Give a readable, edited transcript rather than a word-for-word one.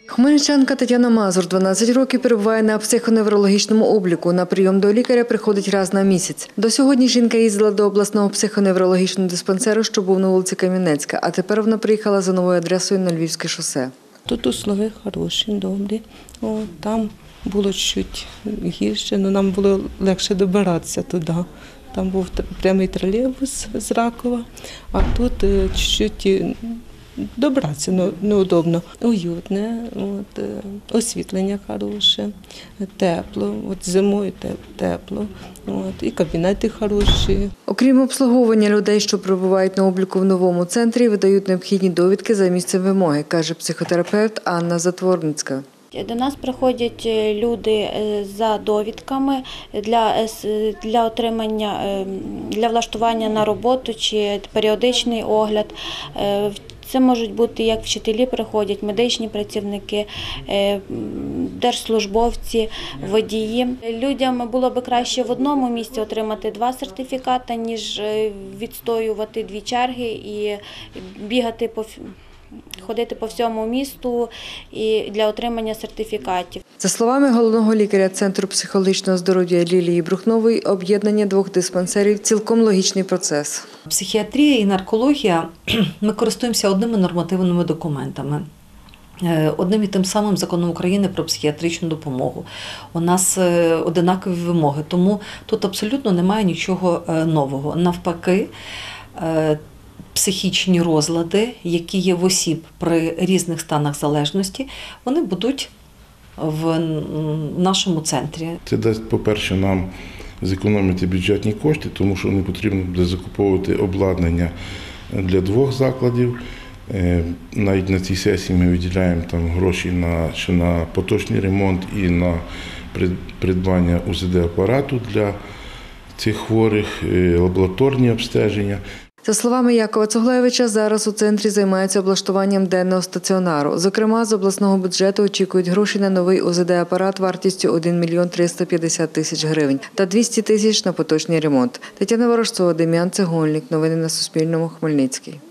Хмельничанка Тетяна Мазур 12 років перебуває на психоневрологічному обліку. На прийом до лікаря приходить раз на місяць. До сьогодні жінка їздила до обласного психоневрологічного диспансеру, що був на вулиці Кам'янецька, а тепер вона приїхала за новою адресою на Львівське шосе. Тут условия хороші, добрі. Там було чуть гірше, але нам було легше добиратися туди. Там був прямий тролейбус з Ракова, а тут чуть добратися неудобно. Уютне, освітлення хороше, тепло, зимою тепло, і кабінети хороші. Окрім обслуговування людей, що перебувають на обліку в новому центрі, видають необхідні довідки за місцем вимоги, каже психотерапевт Анна Затворницька. До нас приходять люди за довідками для отримання, для влаштування на роботу чи періодичний огляд. Це можуть бути як вчителі приходять, медичні працівники, держслужбовці, водії. Людям було б краще в одному місці отримати 2 сертифікати, ніж відстоювати 2 черги і бігати ходити по всьому місту і для отримання сертифікатів. За словами головного лікаря Центру психологічного здоров'я Лілії Брухнової, об'єднання 2 диспансерів – цілком логічний процес. Психіатрія і наркологія – ми користуємося одними нормативними документами. Одним і тим самим законом України про психіатричну допомогу. У нас одинакові вимоги, тому тут абсолютно немає нічого нового. Навпаки, психічні розлади, які є в осіб при різних станах залежності, вони будуть в нашому центрі. Це дасть, по-перше, нам зекономити бюджетні кошти, тому що не потрібно буде закуповувати обладнання для 2 закладів. Навіть на цій сесії ми виділяємо там гроші на поточний ремонт і на придбання УЗД-апарату для цих хворих, лабораторні обстеження. За словами Якова Цуглевича, зараз у центрі займаються облаштуванням денного стаціонару. Зокрема, з обласного бюджету очікують гроші на новий УЗД-апарат вартістю 1 мільйон 350 тисяч гривень та 200 тисяч на поточний ремонт. Тетяна Ворожцова, Дем'ян Цегольник. Новини на Суспільному. Хмельницький.